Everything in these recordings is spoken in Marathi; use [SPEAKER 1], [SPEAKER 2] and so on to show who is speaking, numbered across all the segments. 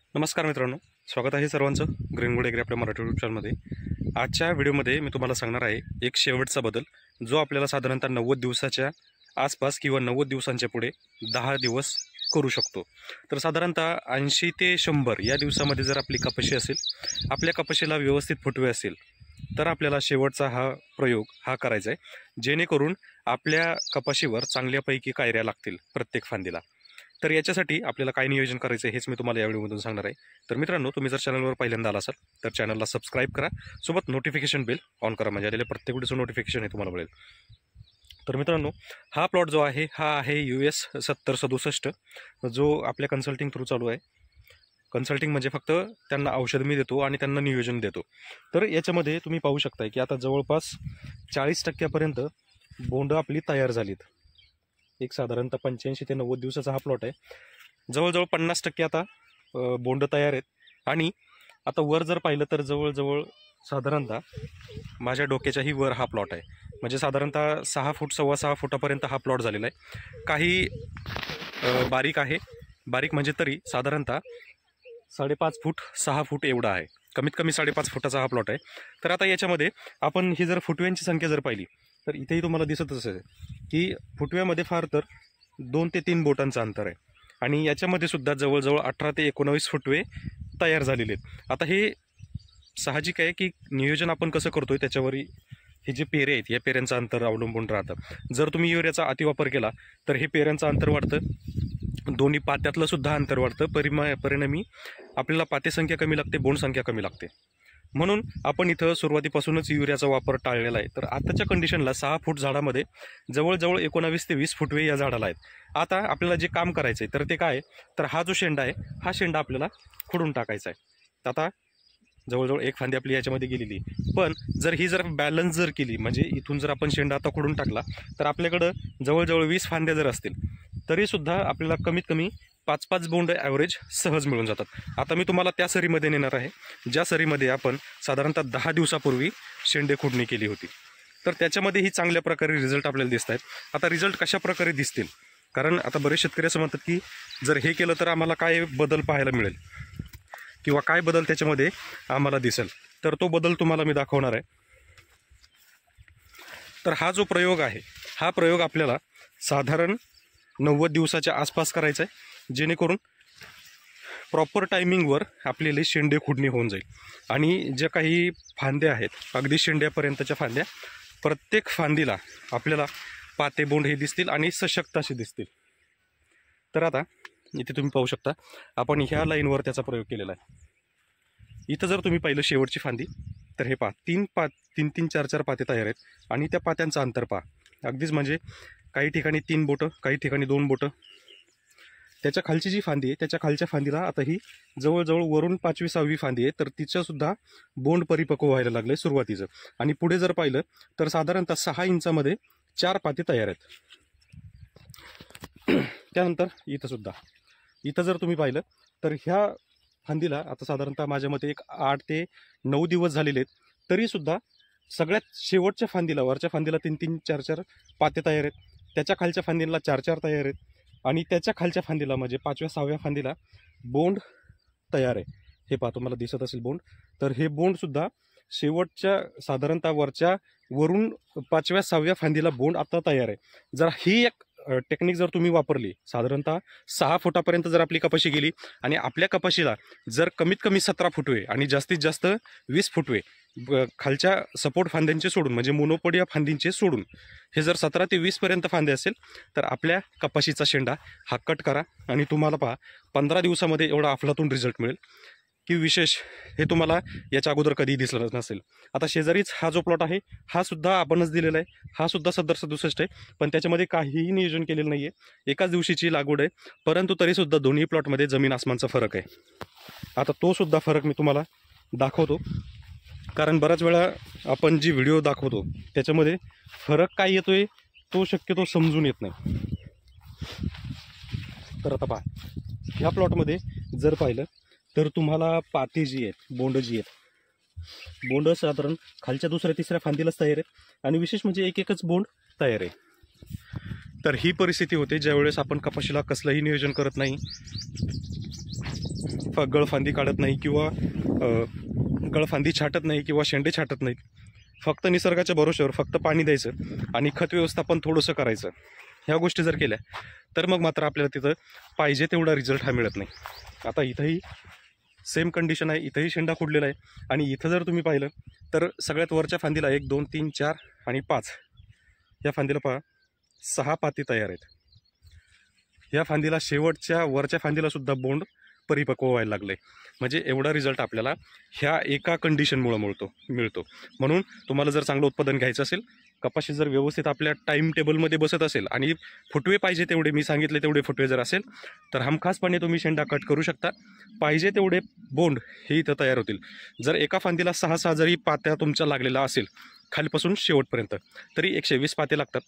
[SPEAKER 1] नमस्कार मित्रांनो, स्वागत आहे सर्वांचं ग्रीनवूड एग्री आपल्या मराठी यूट्यूब चॅनलमध्ये। आजच्या व्हिडिओमध्ये मी तुम्हाला सांगणार आहे एक शेवटचा बदल जो आपल्याला साधारणतः 90 दिवसाच्या आसपास किंवा 90 दिवसांच्या पुढे 10 दिवस करू शकतो। तर साधारणतः 80 ते 100 या दिवसामध्ये जर आपली कपाशी असेल, आपल्या कपाशीला व्यवस्थित फुटवे असेल, तर आपल्याला शेवटचा हा प्रयोग करायचा आहे, जेणेकरून आपल्या कपाशीवर चांगल्यापैकी कायऱ्या लागतील प्रत्येक फांदीला। तर याच्यासाठी आपल्याला काय नियोजन करायचं हेच मी तुम्हाला या व्हिडिओमधून सांगणार आहे। तर मित्रांनो, तुम्ही जर चॅनलवर पहिल्यांदा आला असाल तर चॅनलला सबस्क्राईब करा, सोबत नोटिफिकेशन बेल ऑन करा, म्हणजे आलेल्या प्रत्येक व्हिडिओचं नोटिफिकेशन हे तुम्हाला मिळेल। तर मित्रांनो, हा प्लॉट जो आहे हा आहे US 7067, जो आपल्या कन्सल्टिंग थ्रू चालू आहे। कन्सल्टिंग म्हणजे फक्त त्यांना औषध मी देतो आणि त्यांना नियोजन देतो। तर याच्यामध्ये तुम्ही पाहू शकताय की आता जवळपास 40% बोंड आपली तयार झालीत। एक साधारणतः 85 ते 90 दिवसाचा हा प्लॉट आहे। जवळजवळ 50% आता बोंड तयार आहेत। आणि आता वर जर पाहिलं तर जवळजवळ साधारणतः माझ्या डोक्याच्याही वर हा प्लॉट आहे, म्हणजे साधारणतः 6 फूट 6.25 फुटापर्यंत हा प्लॉट झालेला आहे। काही बारीक आहे, बारीक म्हणजे तरी साधारणतः 5.5 फूट 6 फूट एवढा आहे, कमीत कमी 5.5 फुटाचा हा प्लॉट आहे। तर आता याच्यामध्ये आपण ही जर फुटव्यांची संख्या जर पाहिली तर इथेही तुम्हाला दिसतच असेल की फुटव्यामध्ये फार तर 2 ते 3 बोटांचं अंतर आहे, आणि याच्यामध्ये सुद्धा जवळजवळ 18 ते 19 फुटवे तयार झालेले आहेत। आता हे साहजिक आहे की नियोजन आपण कसं करतोय त्याच्यावर हे जे पेरे आहेत या पेऱ्यांचं अंतर अवलंबून राहतं। जर तुम्ही युरियाचा अतिवापर केला तर हे पेऱ्यांचं अंतर वाढतं, दोन्ही पात्यातलं सुद्धा अंतर वाढतं, परिणामी आपल्याला पाते संख्या कमी लागते, बोंड संख्या कमी लागते। म्हणून आपण इथं सुरुवातीपासूनच युरियाचा वापर टाळलेला आहे। तर आताच्या कंडिशनला 6 फूट झाडामध्ये जवळजवळ 19 ते 20 फुटवे या झाडाला आहेत। आता आपल्याला जे काम करायचं आहे तर ते काय, तर हा जो शेंडा आहे हा शेंडा आपल्याला खुडून टाकायचा आहे। आता जवळजवळ एक फांदी आपली याच्यामध्ये गेलेली, पण जर ही जर बॅलन्स जर केली, म्हणजे इथून जर आपण शेंडा आता खुडून टाकला तर आपल्याकडं जवळजवळ 20 फांद्या जर असतील तरीसुद्धा आपल्याला कमीत कमी 5-5 बोंड ॲव्हरेज सहज मिळून जातात। आता मी तुम्हाला त्या सरीमध्ये नेणार आहे ज्या सरीमध्ये आपण साधारणतः 10 दिवसापूर्वी शेंडे खुडणी केली होती। तर त्याच्यामध्येही चांगल्या प्रकारे रिझल्ट आपल्याला दिसत आहेत। आता रिझल्ट कशा प्रकारे दिसतील, कारण आता बरेच शेतकरी असं म्हणतात की जर हे केलं तर आम्हाला काय बदल पाहायला मिळेल किंवा काय बदल त्याच्यामध्ये आम्हाला दिसेल, तर तो बदल तुम्हाला मी दाखवणार आहे। तर हा जो प्रयोग आहे हा प्रयोग आपल्याला साधारण 90 दिवसाच्या आसपास करायचा आहे, जेणेकरून प्रॉपर टायमिंगवर आपल्याला शेंडे खुडणी होऊन जाईल। आणि ज्या काही फांद्या आहेत अगदी शेंड्यापर्यंतच्या फांद्या, प्रत्येक फांदीला आपल्याला पाते बोंड हे दिसतील आणि सशक्त असे दिसतील। तर आता इथे तुम्ही पाहू शकता आपण ह्या लाईनवर त्याचा प्रयोग केलेला आहे। इथं जर तुम्ही पाहिलं शेवटची फांदी तर हे पहा, 3 4 पाते तयार आहेत, आणि त्या पात्यांचं अंतर पहा, अगदीच म्हणजे काही ठिकाणी 3 बोटं, काही ठिकाणी 2 बोटं। त्याच्या खालची जी फांदी आहे त्याच्या खालच्या फांदीला आता ही जवळजवळ वरून 5वी 6वी फांदी आहे, तर तिच्यासुद्धा बोंड परिपक्व व्हायला लागले सुरुवातीचं। आणि पुढे जर पाहिलं तर साधारणतः 6 इंचामध्ये 4 पाते तयार आहेत। त्यानंतर इथं जर तुम्ही पाहिलं तर ह्या फांदीला आता साधारणतः माझ्या मते एक 8 ते 9 दिवस झालेले आहेत, तरीसुद्धा सगळ्यात शेवटच्या फांदीला, वरच्या फांदीला 3 4 पाते तयार आहेत, त्याच्या खालच्या फांदीला 4 तयार आहेत, आणि त्याच्या खालच्या फांदीला म्हणजे 5व्या 6व्या फांदीला बोंड तयार आहे। हे पहा, तुम्हाला दिसत असेल बोंड। तर हे बोंडसुद्धा शेवटच्या साधारणतः वरून 5व्या 6व्या फांदीला बोंड आता तयार आहे। जर ही एक टेक्निक जर तुम्ही वापरली, साधारणतः 6 फुटापर्यंत जर आपली कपाशी गेली आणि आपल्या कपाशीला जर कमीत कमी 17 फुटवे आणि जास्तीत जास्त 20 फुटवे खालच्या सपोर्ट फांद्यांचे सोडून, म्हणजे मोनोपोडिया फांदींचे सोडून, हे जर 17 ते 20 पर्यंत फांदे असेल तर आपल्या कपाशीचा शेंडा हा कट करा, आणि तुम्हाला पहा 15 दिवसामध्ये एवढा अफलातून रिझल्ट मिळेल की विशेष हे तुम्हाला याच्या अगोदर कधीही दिसलं नसेल। आता शेजारीच हा जो प्लॉट आहे हा सुद्धा आपणच दिलेला आहे, हा सुद्धा 7067 आहे, पण त्याच्यामध्ये काहीही नियोजन केलेलं नाही आहे, एकाच दिवशीची लागवड आहे, परंतु तरीसुद्धा दोन्ही प्लॉटमध्ये जमीन आसमानचा फरक आहे। आता तो सुद्धा फरक मी तुम्हाला दाखवतो, कारण बऱ्याच वेळा आपण जी व्हिडिओ दाखवतो त्याच्यामध्ये फरक काय येतोय तो शक्यतो समजून येत नाही। तर आता पहा, ह्या प्लॉटमध्ये जर पाहिलं तर तुम्हाला पाती जी आहेत, बोंड जी आहेत, बोंड साधारण खालच्या 2ऱ्या 3ऱ्या फांदीलाच तयार आहेत, आणि विशेष म्हणजे एकच बोंड तयार आहे। तर ही परिस्थिती होते ज्यावेळेस आपण कपाशीला कसलंही नियोजन करत नाही, गळफांदी काढत नाही किंवा गळफांदी छाटत नाही किंवा शेंडे छाटत नाहीत. फक्त निसर्गाच्या भरोश्यावर फक्त पाणी द्यायचं आणि खत व्यवस्थापन थोडंसं करायचं. ह्या गोष्टी जर केल्या तर मग मात्र आपल्याला तिथं पाहिजे तेवढा रिझल्ट हा मिळत नाही. आता इथंही सेम कंडिशन आहे, इथंही शेंडा खुडलेला आहे आणि इथं जर तुम्ही पाहिलं तर सगळ्यात वरच्या फांदीला 1 2 3 4 आणि 5 या फांदीला पहा 6 पाती तयार आहेत. या फांदीला शेवटच्या वरच्या फांदीला सुद्धा बोंड परिपक्व व्हायला लागले. म्हणजे एवढा रिझल्ट आपल्याला ह्या एका कंडिशनमुळे मिळतो. म्हणून तुम्हाला जर चांगलं उत्पादन घ्यायचं असेल, कपाशी जर व्यवस्थित आपल्या टाईम टेबलमध्ये बसत असेल आणि फुटवे पाहिजे तेवढे मी सांगितले तेवढे फुटवे जर असेल तर हमखासपणे तुम्ही शेंडा कट करू शकता. पाहिजे तेवढे बोंड हे इथं तयार होतील. जर एका फांदीला 6 जरी पात्या तुमच्या लागलेला असेल खालीपासून शेवटपर्यंत तरी 120 पाते लागतात.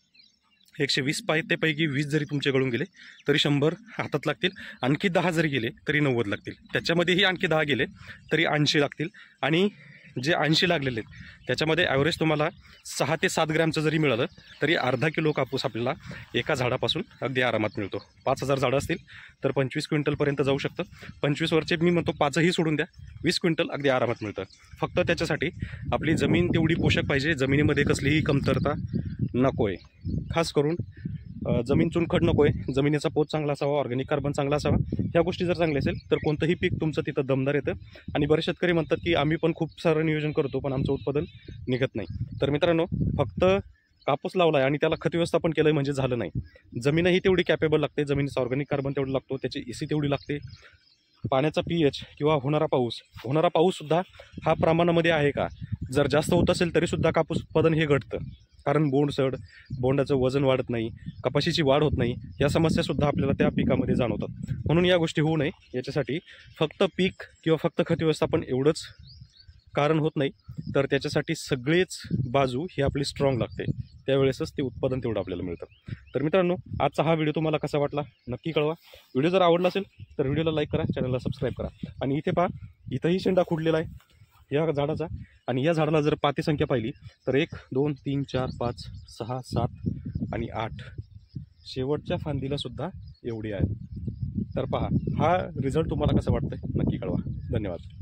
[SPEAKER 1] 120 पात्यापैकी 20 जरी तुमचे गळून गेले तरी 100 हातात लागतील. आणखी 10 जरी गेले तरी 90 लागतील. त्याच्यामध्येही आणखी 10 गेले तरी 80 लागतील. आणि जे 80 लागलेले आहेत त्याच्यामध्ये ॲव्हरेज तुम्हाला 6 ते 7 ग्रॅमचं जरी मिळालं तरी अर्धा किलो कापूस आपल्याला एका झाडापासून अगदी आरामात मिळतो. 5000 झाडं असतील तर 25 क्विंटलपर्यंत जाऊ शकतं. 25 वरचे मी म्हणतो 5ही सोडून द्या, 20 क्विंटल अगदी आरामात मिळतं. फक्त त्याच्यासाठी आपली जमीन तेवढी पोषक पाहिजे. जमिनीमध्ये कसलीही कमतरता नको आहे. खास करून जमीन चुनखड नको आहे, जमिनीचा पोत चांगला असावा, ऑर्गॅनिक कार्बन चांगला असावा. ह्या गोष्टी जर चांगल्या असेल तर कोणतंही पीक तुमचं तिथं दमदार येतं. आणि बरेच शेतकरी म्हणतात की आम्ही पण खूप सारं नियोजन करतो पण आमचं उत्पादन निघत नाही. तर मित्रांनो, फक्त कापूस लावला आहे आणि त्याला खत व्यवस्थापन केलं आहे म्हणजे झालं नाही. जमीनही तेवढी कॅपेबल लागते, जमिनीचा ऑर्गॅनिक कार्बन तेवढं लागतो, त्याची EC तेवढी लागते. पाण्याचा pH किंवा होणारा पाऊससुद्धा हा प्रमाणामध्ये आहे का. जर जास्त होत असेल तरीसुद्धा कापूस उत्पादन हे घटतं. कारण बोंडाचं वजन वाढत नाही, कपाशीची वाढ होत नाही. या समस्यासुद्धा आपल्याला त्या पिकामध्ये जाणवतात. म्हणून या गोष्टी होऊ नये याच्यासाठी फक्त पीक किंवा फक्त खत व्यवस्थापन एवढंच कारण होत नाही, तर त्याच्यासाठी सगळेच बाजू ही आपली स्ट्रॉंग लागते. त्यावेळेसच ते उत्पादन तेवढं आपल्याला मिळतं. तर मित्रांनो, आजचा हा व्हिडिओ तुम्हाला कसा वाटला नक्की कळवा. व्हिडिओ जर आवडला असेल तर व्हिडिओला लाईक करा, चॅनलला सबस्क्राईब करा. आणि इथे पहा, इथंही शेंडा खुडलेला आहे या झाडाचा. आणि या झाडाला जर पाती संख्या पाहिली तर 1 2 3 4 5 6 7 आणि 8 शेवटच्या फांदीला सुद्धा एवढी आहे. तर पहा, हा रिझल्ट तुम्हाला कसा वाटतंय नक्की कळवा. धन्यवाद.